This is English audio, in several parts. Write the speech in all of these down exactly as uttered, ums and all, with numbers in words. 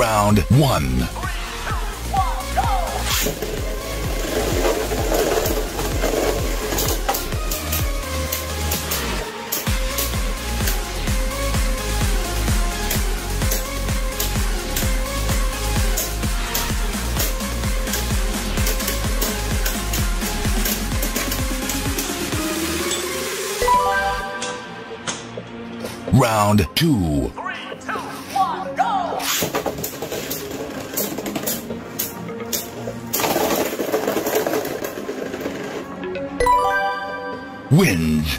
Round one. Round two. Three, two, one, go! Wins.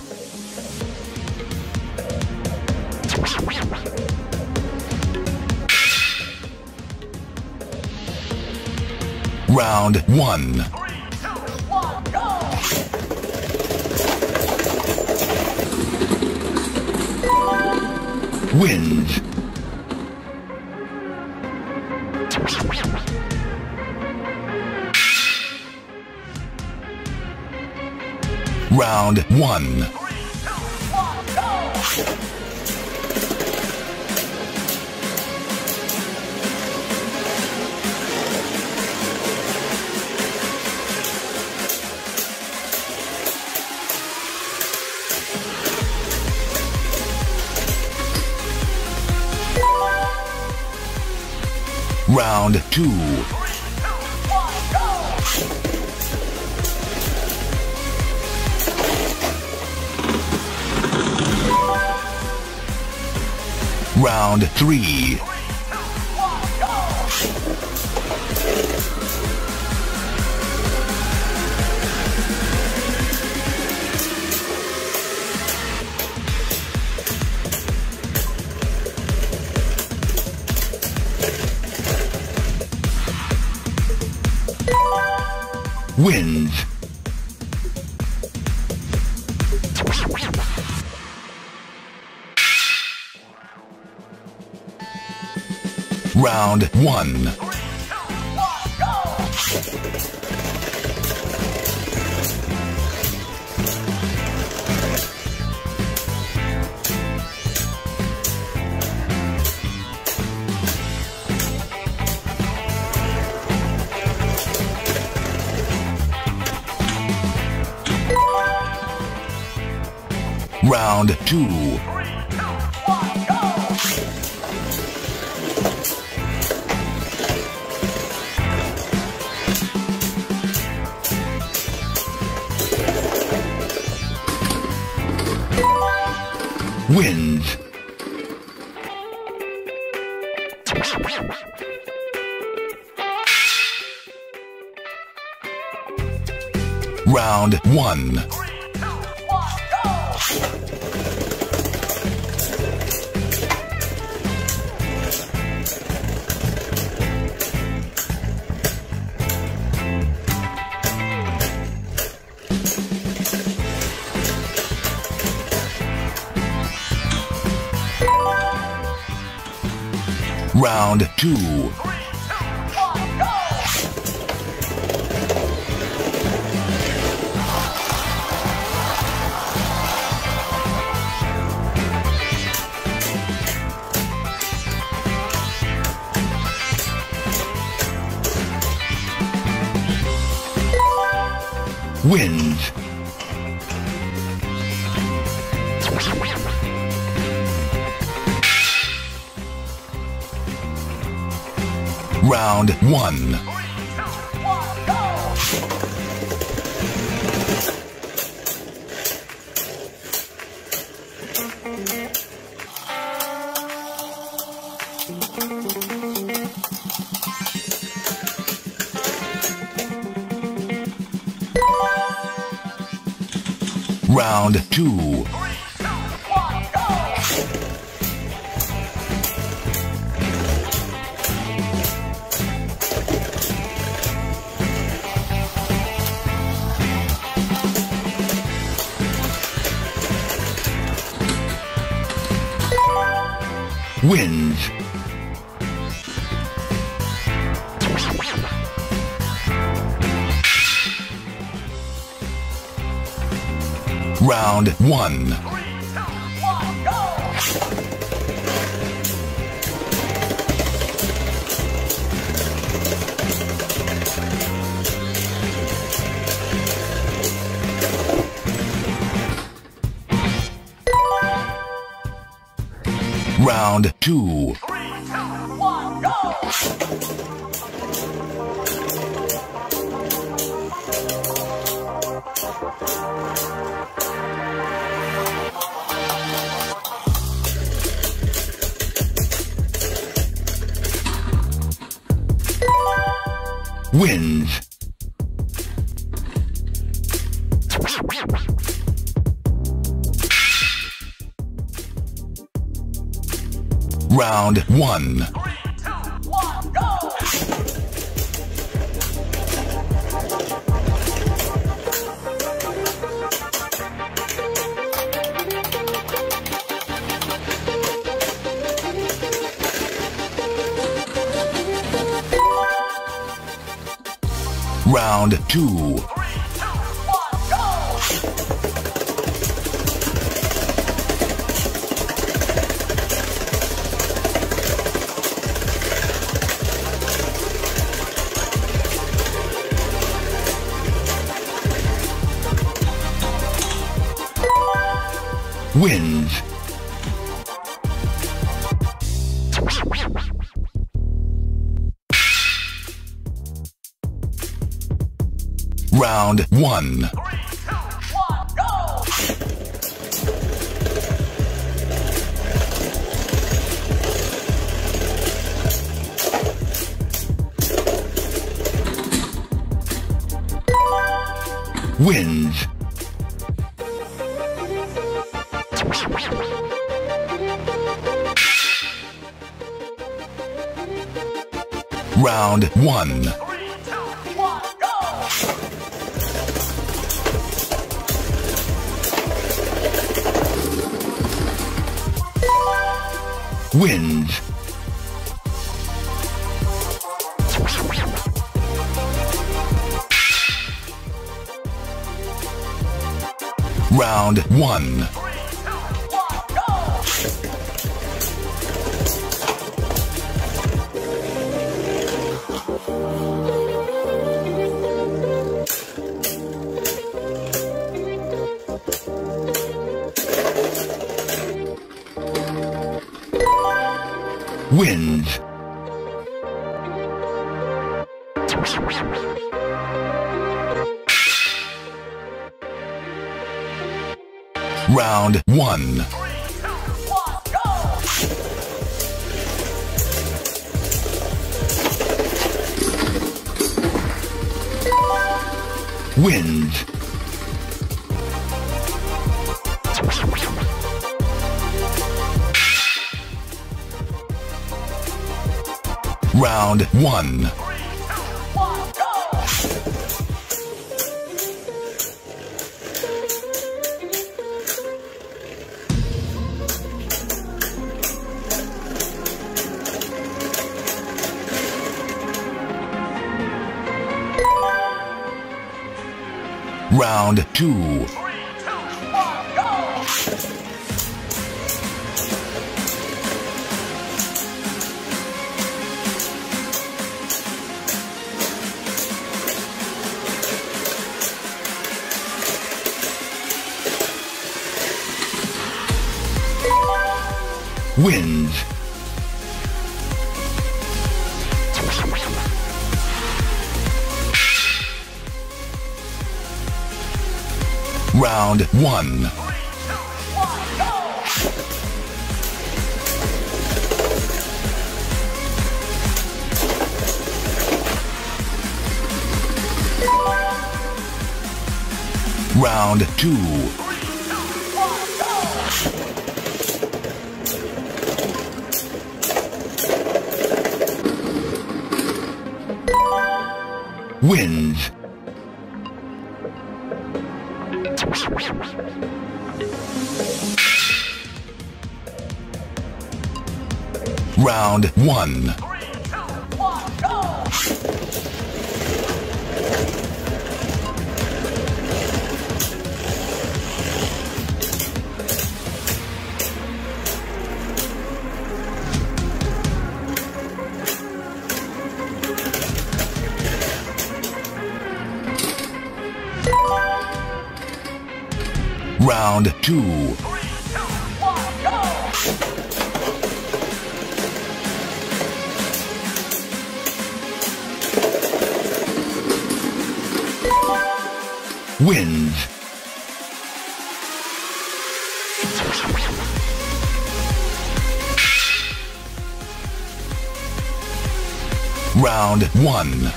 Round one. Three, two, one, go! Wins. Round one. Three, two, one, go! Round two. Three, two, one, go! Round three. Three, two, one, go! Wins. Round one. Three, two, one, go! Round two. Three, two, one, go! Wins. Round one. Three, two, one, go! Round two. Three, two, one, go! Wins. Round one. Three, two, one, go! Round two. Three, two, one, go! Wins. Round one. Three, two, one, go! Round two. Three, two, one, go! Wins. Round one. Three, two, one, go! Round two. Three, two, one, go! Wins. Round one. Three, two, one, go! Wins. Round one. Three, two, one, go! Wins. Round one. Three, two, one, go! Wins. Round one. Three, two, one, go! Wins. Round one. Three, two, one, go! Round two. Three, two, one, go! Wins. Round one. Three, two, one, go! Round two. Three, two, one, go! Wins. Round one. Three, two, one, go! Round two. Three, two, one, go! wins. Round one.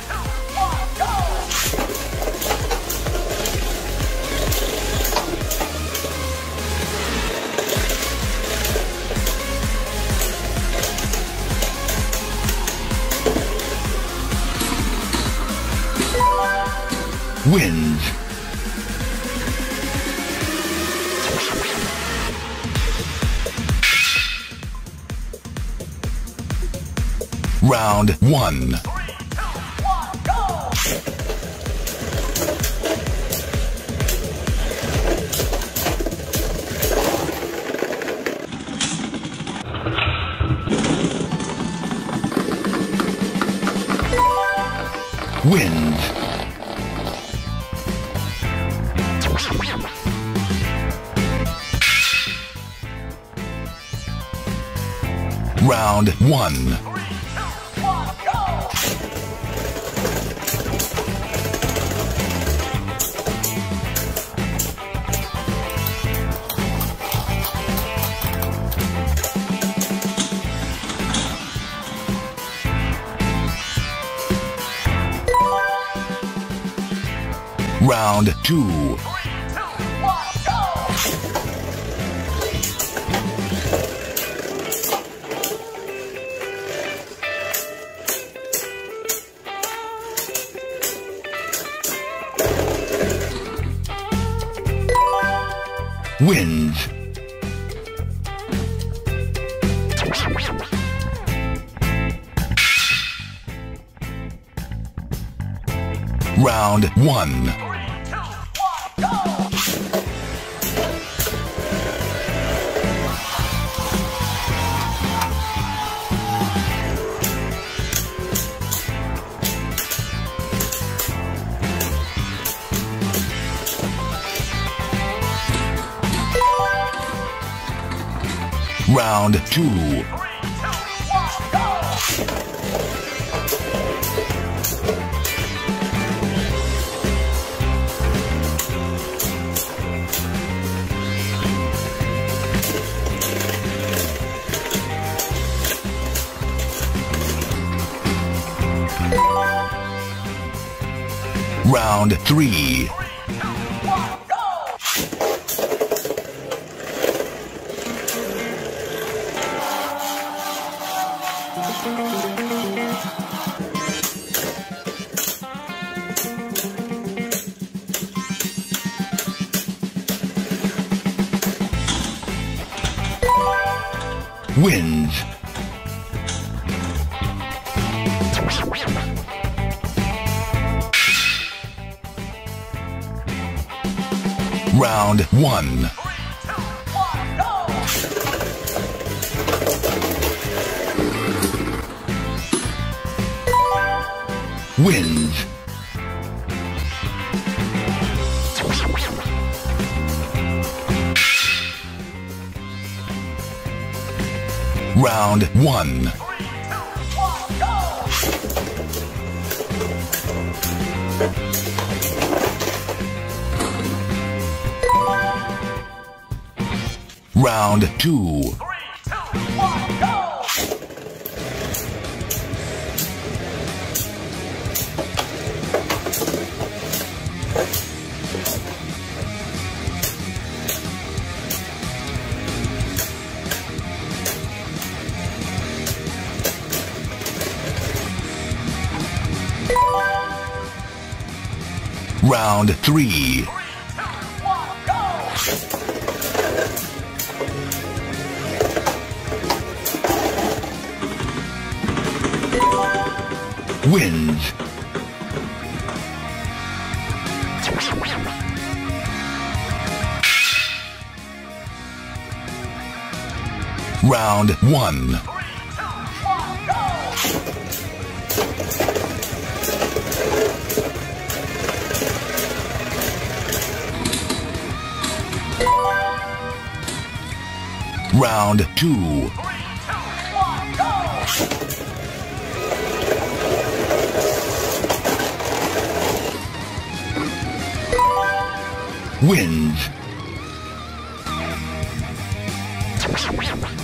Wins. Round one. Wins. Round one. Round two. Wins. Round one. Round two. Round three. Wins. Round one. Wins. Round one. Round two. Round three. Wins. Round one. Round two. wins.